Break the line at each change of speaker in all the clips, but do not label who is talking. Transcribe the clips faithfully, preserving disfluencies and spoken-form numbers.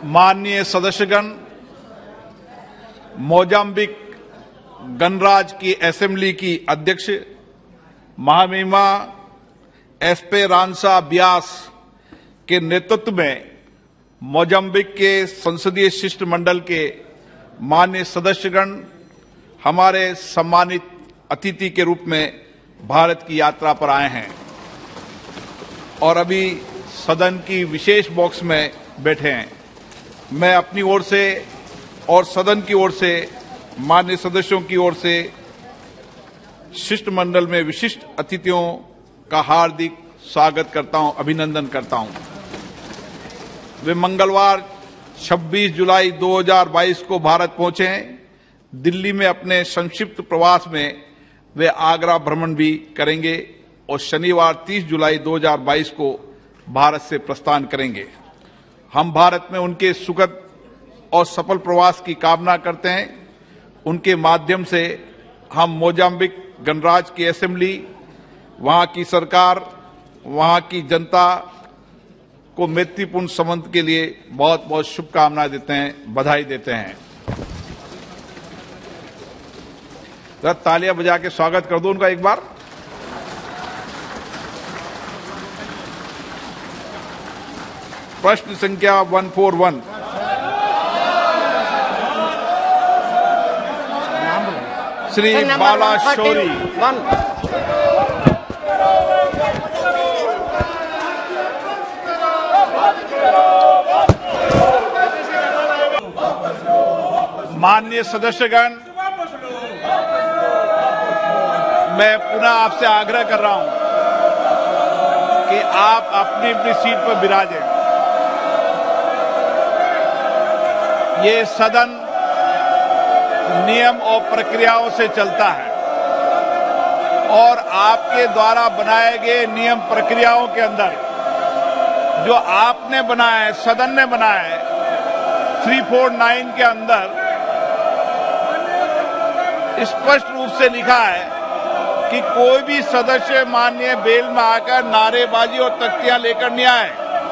माननीय सदस्यगण, मोजाम्बिक गणराज की असेंबली की अध्यक्ष महामहिमा एस्पेरांसा बियास के नेतृत्व में मोजाम्बिक के संसदीय शिष्टमंडल के माननीय सदस्यगण हमारे सम्मानित अतिथि के रूप में भारत की यात्रा पर आए हैं और अभी सदन की विशेष बॉक्स में बैठे हैं। मैं अपनी ओर से और सदन की ओर से माननीय सदस्यों की ओर से शिष्टमंडल में विशिष्ट अतिथियों का हार्दिक स्वागत करता हूं, अभिनंदन करता हूं। वे मंगलवार छब्बीस जुलाई दो हज़ार बाईस को भारत पहुंचे हैं। दिल्ली में अपने संक्षिप्त प्रवास में वे आगरा भ्रमण भी करेंगे और शनिवार तीस जुलाई दो हज़ार बाईस को भारत से प्रस्थान करेंगे। हम भारत में उनके सुखद और सफल प्रवास की कामना करते हैं। उनके माध्यम से हम मोजाम्बिक गणराज्य की असेंबली, वहां की सरकार, वहां की जनता को मैत्रीपूर्ण संबंध के लिए बहुत बहुत शुभकामनाएं देते हैं, बधाई देते हैं। जरा तालियां बजा के स्वागत कर दो उनका एक बार। प्रश्न संख्या एक सौ इकतालीस। श्री बाला शौरी। माननीय सदस्यगण, मैं पुनः आपसे आग्रह कर रहा हूं कि आप अपनी अपनी सीट पर विराजें। ये सदन नियम और प्रक्रियाओं से चलता है और आपके द्वारा बनाए गए नियम प्रक्रियाओं के अंदर जो आपने बनाया है, सदन ने बनाया है, तीन सौ उनचास के अंदर स्पष्ट रूप से लिखा है कि कोई भी सदस्य माननीय बेल में आकर नारेबाजी और तख्तियां लेकर नहीं आए।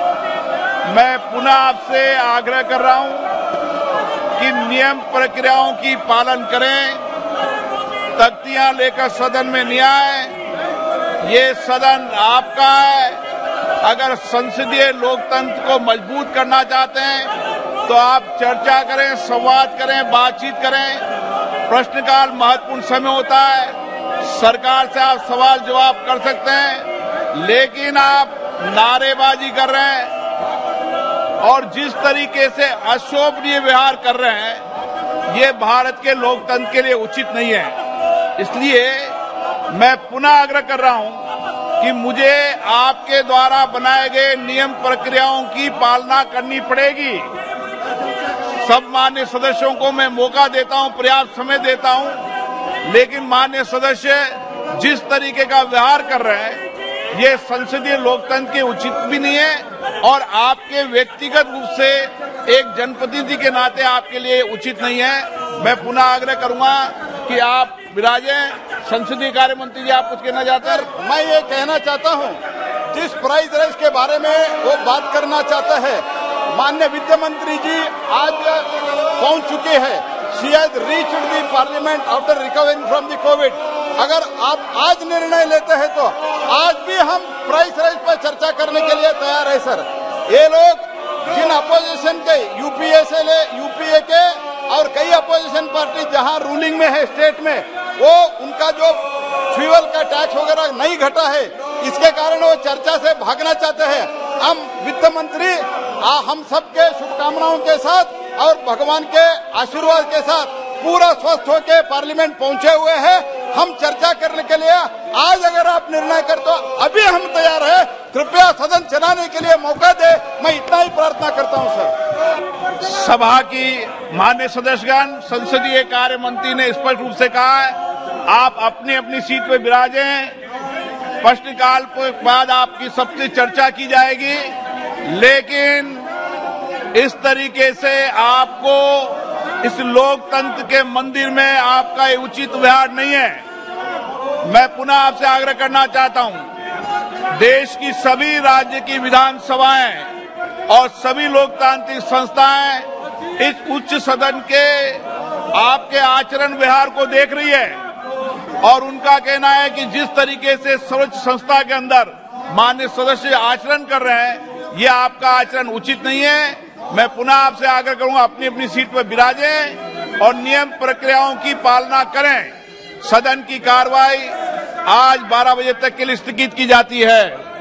मैं पुनः आपसे आग्रह कर रहा हूं कि नियम प्रक्रियाओं की पालन करें, तख्तियां लेकर सदन में नहीं आए। ये सदन आपका है। अगर संसदीय लोकतंत्र को मजबूत करना चाहते हैं तो आप चर्चा करें, संवाद करें, बातचीत करें। प्रश्नकाल महत्वपूर्ण समय होता है, सरकार से आप सवाल जवाब कर सकते हैं, लेकिन आप नारेबाजी कर रहे हैं और जिस तरीके से अशोभनीय व्यवहार कर रहे हैं, ये भारत के लोकतंत्र के लिए उचित नहीं है। इसलिए मैं पुनः आग्रह कर रहा हूं कि मुझे आपके द्वारा बनाए गए नियम प्रक्रियाओं की पालना करनी पड़ेगी। सब मान्य सदस्यों को मैं मौका देता हूं, पर्याप्त समय देता हूं, लेकिन मान्य सदस्य जिस तरीके का व्यवहार कर रहे हैं, ये संसदीय लोकतंत्र के उचित भी नहीं है और आपके व्यक्तिगत रूप से एक जनप्रतिनिधि के नाते आपके लिए उचित नहीं है। मैं पुनः आग्रह करूंगा कि आप विराजें। संसदीय कार्य मंत्री जी, आप कुछ कहना चाहते हैं?
मैं ये कहना चाहता हूं, जिस प्राइस रेस के बारे में वो बात करना चाहता है, माननीय वित्त मंत्री जी आज पहुंच चुके हैं। She has reached the parliament after recovering from the covid. अगर आप आज निर्णय लेते हैं तो आज भी हम प्राइस राइज पर चर्चा करने के लिए तैयार है सर। ये लोग जिन अपोजिशन के यूपीए से ले यूपीए के और कई अपोजिशन पार्टी जहां रूलिंग में है स्टेट में, वो उनका जो फ्यूल का टैक्स वगैरह नहीं घटा है, इसके कारण वो चर्चा से भागना चाहते हैं। हम वित्त मंत्री आ, हम सबके शुभकामनाओं के साथ और भगवान के आशीर्वाद के साथ पूरा स्वस्थ होकर पार्लियामेंट पहुंचे हुए हैं। हम चर्चा करने के लिए आज अगर आप निर्णय कर तो अभी हम तैयार हैं। कृपया सदन चलाने के लिए मौका दे, मैं इतना ही प्रार्थना करता हूं सर।
सभा की माननीय सदस्यगण, संसदीय कार्य मंत्री ने स्पष्ट रूप से कहा है, आप अपनी अपनी सीट पर विराजें। प्रश्नकाल के बाद आपकी सबसे चर्चा की जाएगी, लेकिन इस तरीके से आपको इस लोकतंत्र के मंदिर में आपका ये उचित व्यवहार नहीं है। मैं पुनः आपसे आग्रह करना चाहता हूं, देश की सभी राज्य की विधानसभाएं और सभी लोकतांत्रिक संस्थाएं इस उच्च सदन के आपके आचरण व्यवहार को देख रही है और उनका कहना है कि जिस तरीके से सर्वोच्च संस्था के अंदर माननीय सदस्य आचरण कर रहे हैं, ये आपका आचरण उचित नहीं है। मैं पुनः आपसे आग्रह करूंगा, अपनी अपनी सीट पर विराजें और नियम प्रक्रियाओं की पालना करें। सदन की कार्रवाई आज बारह बजे तक के लिए स्थगित की जाती है।